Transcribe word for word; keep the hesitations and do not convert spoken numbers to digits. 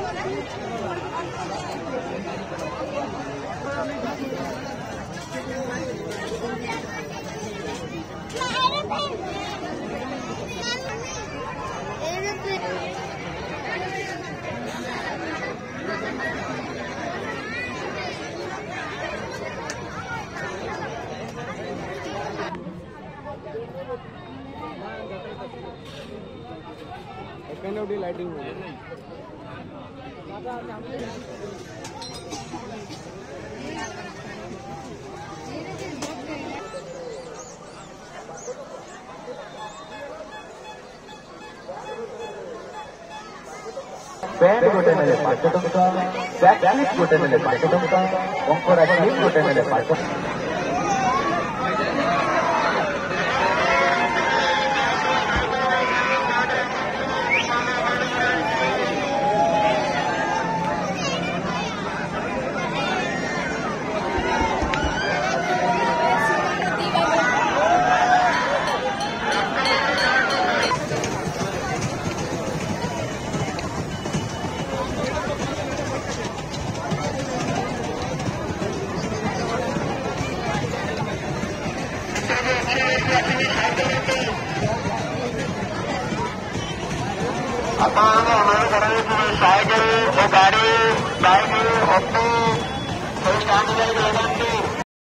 lighting band गोटे नेले पांच टंका बैकलिट गोटे नेले पांच टंका अंकरा क्लिप गोटे नेले पांच हमारे साइकिल गाड़ी बाइक ऑटो कोई